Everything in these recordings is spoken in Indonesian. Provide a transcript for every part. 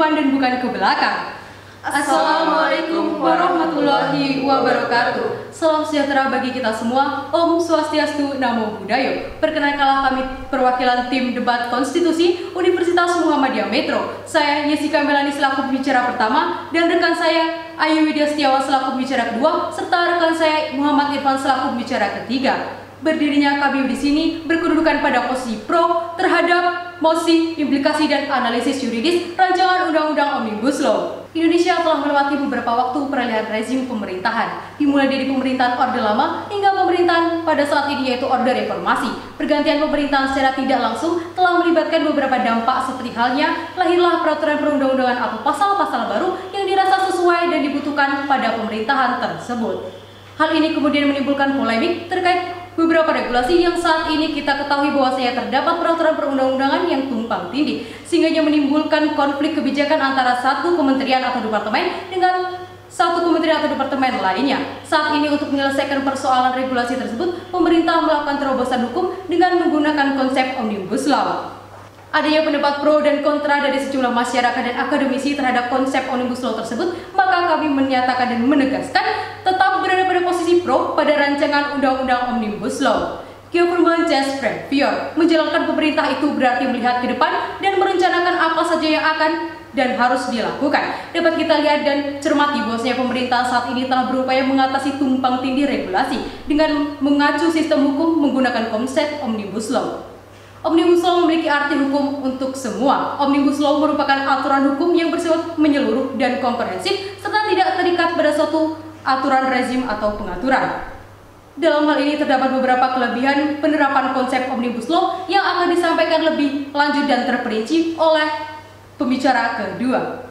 depan dan bukan ke belakang. Assalamualaikum warahmatullahi wabarakatuh. Salam sejahtera bagi kita semua. Om Swastiastu, Namo Buddhaya. Perkenalkanlah kami perwakilan tim debat konstitusi Universitas Muhammadiyah Metro. Saya Jessica Melani selaku pembicara pertama dan rekan saya Ayu Widya Setiawan selaku pembicara kedua serta rekan saya Muhammad Irfan selaku pembicara ketiga. Berdirinya KBU di sini berkedudukan pada posisi pro terhadap mosi, implikasi dan analisis yuridis rancangan Undang-Undang Omnibus Law. Indonesia telah melewati beberapa waktu peralihan rezim pemerintahan, dimulai dari pemerintahan Orde Lama hingga pemerintahan pada saat ini yaitu Orde Reformasi. Pergantian pemerintahan secara tidak langsung telah melibatkan beberapa dampak seperti halnya lahirlah peraturan perundang-undangan atau pasal-pasal baru yang dirasa sesuai dan dibutuhkan pada pemerintahan tersebut. Hal ini kemudian menimbulkan polemik terkait beberapa regulasi yang saat ini kita ketahui bahwasanya terdapat peraturan perundang-undangan yang tumpang tindih sehingga menimbulkan konflik kebijakan antara satu kementerian atau departemen dengan satu kementerian atau departemen lainnya. Saat ini untuk menyelesaikan persoalan regulasi tersebut, pemerintah melakukan terobosan hukum dengan menggunakan konsep Omnibus Law. Adanya pendapat pro dan kontra dari sejumlah masyarakat dan akademisi terhadap konsep Omnibus Law tersebut, maka kami menyatakan dan menegaskan tetap berada pada posisi pro pada rancangan Undang-Undang Omnibus Law. Government just prepare. Menjalankan pemerintah itu berarti melihat ke depan dan merencanakan apa saja yang akan dan harus dilakukan. Dapat kita lihat dan cermati bahwasanya pemerintah saat ini telah berupaya mengatasi tumpang tindih regulasi dengan mengacu sistem hukum menggunakan konsep Omnibus Law. Omnibus Law memiliki arti hukum untuk semua. Omnibus Law merupakan aturan hukum yang bersifat menyeluruh dan komprehensif serta tidak terikat pada suatu aturan rezim atau pengaturan. Dalam hal ini terdapat beberapa kelebihan penerapan konsep Omnibus Law yang akan disampaikan lebih lanjut dan terperinci oleh pembicara kedua.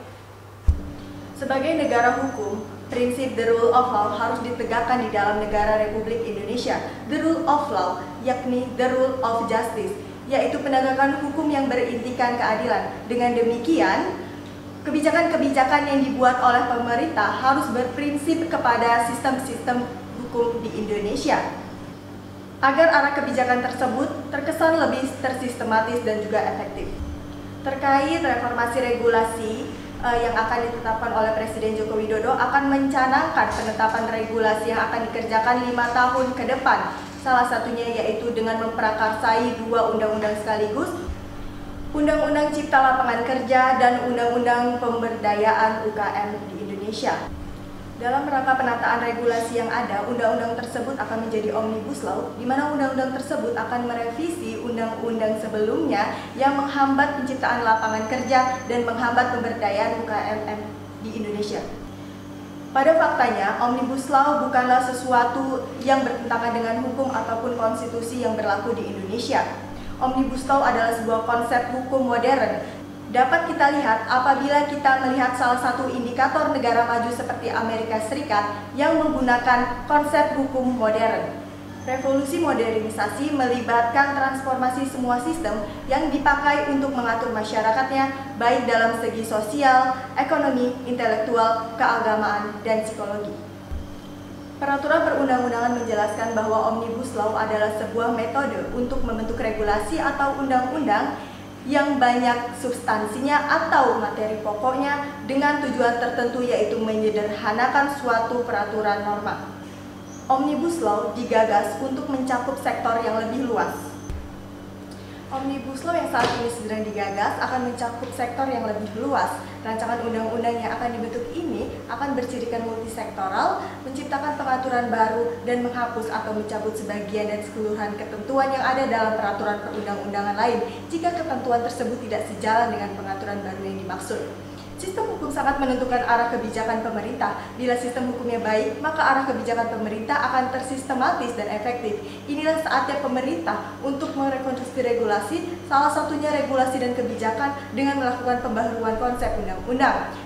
Sebagai negara hukum, prinsip the rule of law harus ditegakkan di dalam negara Republik Indonesia. The rule of law, yakni the rule of justice, yaitu penegakan hukum yang berintikan keadilan. Dengan demikian, kebijakan-kebijakan yang dibuat oleh pemerintah harus berprinsip kepada sistem-sistem hukum di Indonesia, agar arah kebijakan tersebut terkesan lebih tersistematis dan juga efektif. Terkait reformasi regulasi yang akan ditetapkan oleh Presiden Joko Widodo akan mencanangkan penetapan regulasi yang akan dikerjakan 5 tahun ke depan. Salah satunya yaitu dengan memprakarsai 2 undang-undang sekaligus, Undang-Undang Cipta Lapangan Kerja dan Undang-Undang Pemberdayaan UKM di Indonesia. Dalam rangka penataan regulasi yang ada, undang-undang tersebut akan menjadi Omnibus Law, di mana undang-undang tersebut akan merevisi undang-undang sebelumnya yang menghambat penciptaan lapangan kerja dan menghambat pemberdayaan UKM di Indonesia. Pada faktanya, Omnibus Law bukanlah sesuatu yang bertentangan dengan hukum ataupun konstitusi yang berlaku di Indonesia. Omnibus Law adalah sebuah konsep hukum modern. Dapat kita lihat apabila kita melihat salah satu indikator negara maju seperti Amerika Serikat yang menggunakan konsep hukum modern. Revolusi modernisasi melibatkan transformasi semua sistem yang dipakai untuk mengatur masyarakatnya, baik dalam segi sosial, ekonomi, intelektual, keagamaan, dan psikologi. Peraturan perundang-undangan menjelaskan bahwa Omnibus Law adalah sebuah metode untuk membentuk regulasi atau undang-undang yang banyak substansinya atau materi pokoknya dengan tujuan tertentu, yaitu menyederhanakan suatu peraturan norma. Omnibus Law digagas untuk mencakup sektor yang lebih luas. Omnibus Law yang saat ini sedang digagas akan mencakup sektor yang lebih luas. Rancangan undang-undang yang akan dibentuk ini akan bercirikan multisektoral, menciptakan pengaturan baru, dan menghapus atau mencabut sebagian dan keseluruhan ketentuan yang ada dalam peraturan perundang-undangan lain jika ketentuan tersebut tidak sejalan dengan pengaturan baru yang dimaksud. Sistem hukum sangat menentukan arah kebijakan pemerintah. Bila sistem hukumnya baik, maka arah kebijakan pemerintah akan tersistematis dan efektif. Inilah saatnya pemerintah untuk merekonstruksi regulasi, salah satunya regulasi dan kebijakan dengan melakukan pembaharuan konsep undang-undang.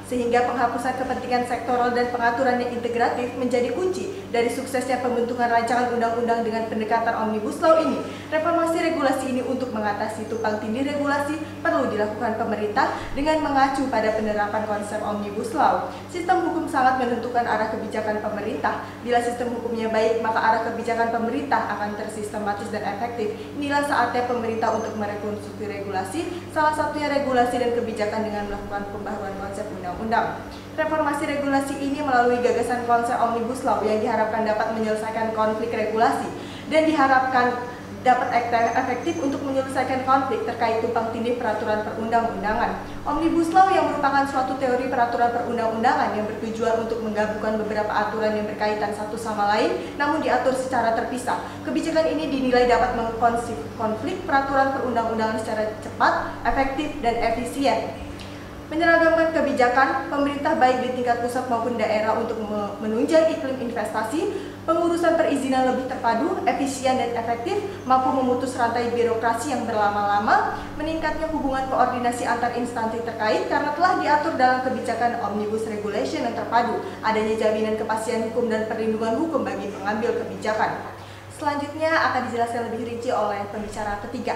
sehingga penghapusan kepentingan sektoral dan pengaturan yang integratif menjadi kunci dari suksesnya pembentukan rancangan undang-undang dengan pendekatan Omnibus Law ini. Reformasi regulasi ini untuk mengatasi tumpang tindih regulasi perlu dilakukan pemerintah dengan mengacu pada penerapan konsep Omnibus Law. Sistem hukum sangat menentukan arah kebijakan pemerintah. Bila sistem hukumnya baik, maka arah kebijakan pemerintah akan tersistematis dan efektif. Inilah saatnya pemerintah untuk merekonstruksi regulasi, salah satunya regulasi dan kebijakan dengan melakukan pembaharuan konsep undang-undang. Reformasi regulasi ini melalui gagasan konsep Omnibus Law yang diharapkan dapat menyelesaikan konflik regulasi dan diharapkan dapat efektif untuk menyelesaikan konflik terkait tumpang tindih peraturan perundang-undangan. Omnibus Law yang merupakan suatu teori peraturan perundang-undangan yang bertujuan untuk menggabungkan beberapa aturan yang berkaitan satu sama lain namun diatur secara terpisah. Kebijakan ini dinilai dapat mengkonsep konflik peraturan perundang-undangan secara cepat, efektif, dan efisien. Menyeragamkan kebijakan pemerintah baik di tingkat pusat maupun daerah untuk menunjang iklim investasi, pengurusan perizinan lebih terpadu, efisien dan efektif, mampu memutus rantai birokrasi yang berlama-lama, meningkatnya hubungan koordinasi antar instansi terkait karena telah diatur dalam kebijakan Omnibus Regulation yang terpadu, adanya jaminan kepastian hukum dan perlindungan hukum bagi pengambil kebijakan. Selanjutnya akan dijelaskan lebih rinci oleh pembicara ketiga.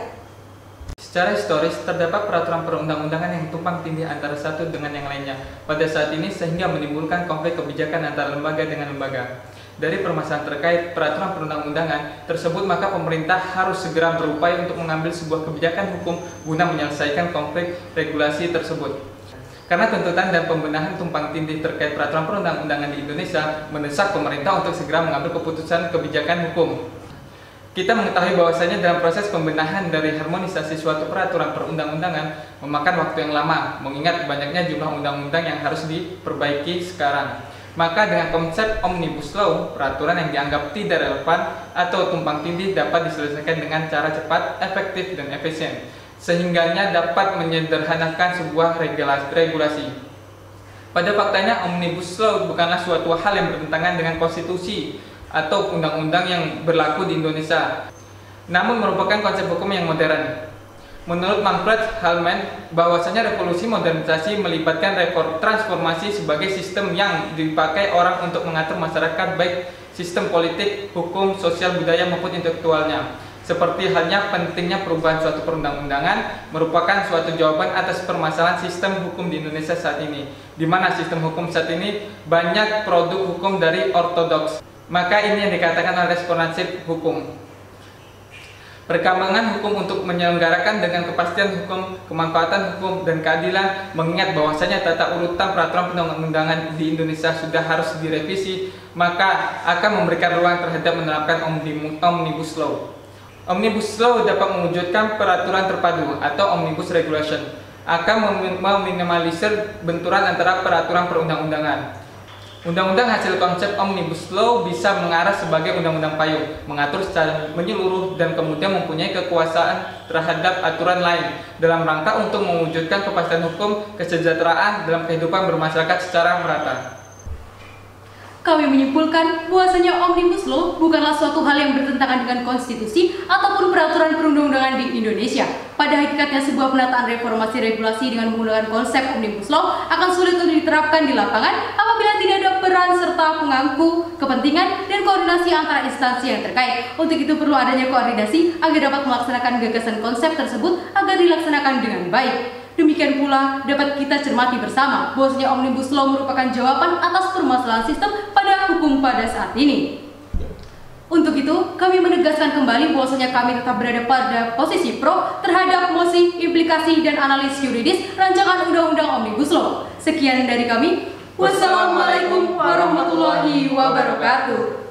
Secara historis, terdapat peraturan perundang-undangan yang tumpang tindih antara satu dengan yang lainnya pada saat ini sehingga menimbulkan konflik kebijakan antara lembaga dengan lembaga. Dari permasalahan terkait peraturan perundang-undangan tersebut, maka pemerintah harus segera berupaya untuk mengambil sebuah kebijakan hukum guna menyelesaikan konflik regulasi tersebut. Karena tuntutan dan pembenahan tumpang tindih terkait peraturan perundang-undangan di Indonesia mendesak pemerintah untuk segera mengambil keputusan kebijakan hukum. Kita mengetahui bahwasanya dalam proses pembenahan dari harmonisasi suatu peraturan perundang-undangan memakan waktu yang lama, mengingat banyaknya jumlah undang-undang yang harus diperbaiki sekarang. Maka dengan konsep Omnibus Law, peraturan yang dianggap tidak relevan atau tumpang tindih dapat diselesaikan dengan cara cepat, efektif, dan efisien, sehingganya dapat menyederhanakan sebuah regulasi. Pada faktanya, Omnibus Law bukanlah suatu hal yang bertentangan dengan konstitusi atau undang-undang yang berlaku di Indonesia, namun merupakan konsep hukum yang modern. Menurut Manfred Hallman, bahwasanya revolusi modernisasi melibatkan transformasi sebagai sistem yang dipakai orang untuk mengatur masyarakat, baik sistem politik, hukum, sosial, budaya maupun intelektualnya. Seperti halnya pentingnya perubahan suatu perundang-undangan merupakan suatu jawaban atas permasalahan sistem hukum di Indonesia saat ini, di mana sistem hukum saat ini banyak produk hukum dari ortodoks. Maka ini yang dikatakan oleh responsif hukum. Perkembangan hukum untuk menyelenggarakan dengan kepastian hukum, kemanfaatan hukum, dan keadilan, mengingat bahwasanya tata urutan peraturan perundang-undangan di Indonesia sudah harus direvisi, maka akan memberikan ruang terhadap menerapkan Omnibus Law. Omnibus Law dapat mewujudkan peraturan terpadu atau Omnibus Regulation, akan meminimalisir benturan antara peraturan perundang-undangan. Undang-undang hasil konsep Omnibus Law bisa mengarah sebagai undang-undang payung, mengatur secara menyeluruh dan kemudian mempunyai kekuasaan terhadap aturan lain dalam rangka untuk mewujudkan kepastian hukum, kesejahteraan dalam kehidupan bermasyarakat secara merata. Kami menyimpulkan bahwasanya Omnibus Law bukanlah suatu hal yang bertentangan dengan konstitusi ataupun peraturan perundang-undangan di Indonesia. Pada hakikatnya sebuah penataan reformasi regulasi dengan menggunakan konsep Omnibus Law akan sulit untuk diterapkan di lapangan apabila tidak ada peran serta pemangku kepentingan dan koordinasi antara instansi yang terkait. Untuk itu perlu adanya koordinasi agar dapat melaksanakan gagasan konsep tersebut agar dilaksanakan dengan baik. Demikian pula dapat kita cermati bersama bahwasanya Omnibus Law merupakan jawaban atas permasalahan sistem pada hukum pada saat ini. Untuk itu, kami menegaskan kembali bahwasanya kami tetap berada pada posisi pro terhadap mosi, implikasi, dan analisis yuridis rancangan Undang-Undang Omnibus Law. Sekian dari kami. Wassalamualaikum warahmatullahi wabarakatuh.